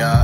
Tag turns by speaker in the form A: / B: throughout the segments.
A: Yeah.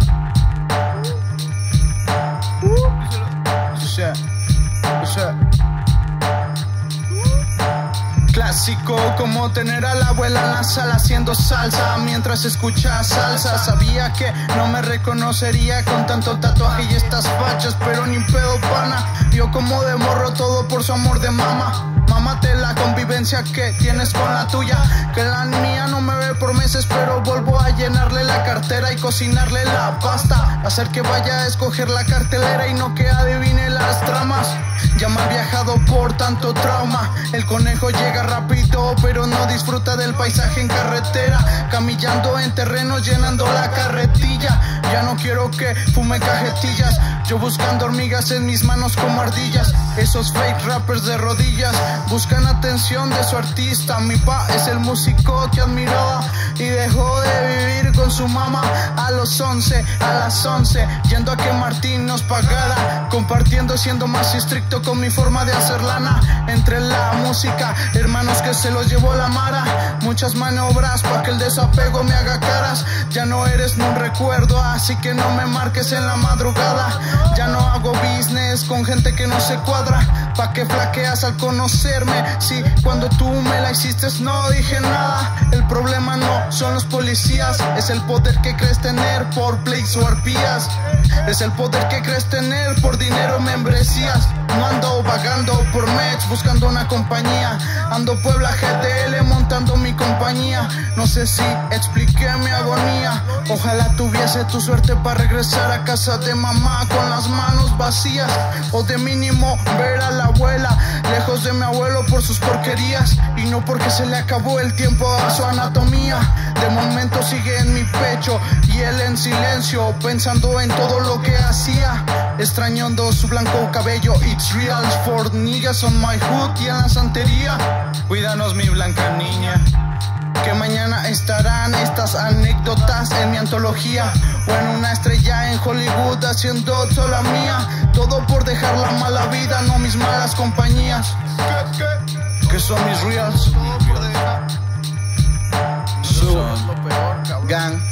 A: Clásico como tener a la abuela en la sala haciendo salsa mientras escucha salsa. Sabía que no me reconocería con tanto tatuaje y estas fachas, pero ni pedo pana. Yo como de morro todo por su amor de mama. Mámate la convivencia que tienes con la tuya, que la mía no me ve por meses, pero vuelvo a llenarle la cartera y cocinarle la pasta. Hacer que vaya a escoger la cartelera y no que adivine las tramas. Ya mal viajado por tanto trauma. El conejo llega rápido pero no disfruta del paisaje en carretera, camillando en terrenos llenando la carretilla. Ya no quiero que fume cajetillas, yo buscando hormigas en mis manos como ardillas. Esos fake rappers de rodillas buscan atención de su artista. Mi pa es el músico que admiraba y dejó de vivir con su mamá a los 11, a las 11, yendo a que Martín nos pagara, compartiendo, siendo más estricto con mi forma de hacer lana. Entre la música, hermanos que se los llevó la mara, muchas maniobras pa' que el desapego me haga caras. Ya no eres ni un recuerdo, así que no me marques en la madrugada. Ya no hago business con gente que no se cuadra, pa' que flaqueas al conocerme. Si cuando tú me la hiciste no dije nada. El problema no son los policías, es el poder que crees tener por plays o arpías. Es el poder que crees tener por dinero, membresías. No ando vagando por Mex buscando una compañía, ando Puebla GTL montando mi compañía. No sé si expliqué mi agonía. Ojalá tuviese tu suerte para regresar a casa de mamá con las manos vacías, o de mínimo ver a la abuela lejos de mi abuelo por sus porquerías, y no porque se le acabó el tiempo a su anatomía. De momento sigue en mi pecho y él en silencio, pensando en todo lo que hacía, extrañando su blanco cabello. It's real for niggas on my hood y en la santería. Cuídanos mi blanca niña, que mañana estarán estas anécdotas en mi antología, o en una estrella en Hollywood haciendo sola mía. Todo por dejar la mala vida, no mis malas compañías, que son mis reals. Gang.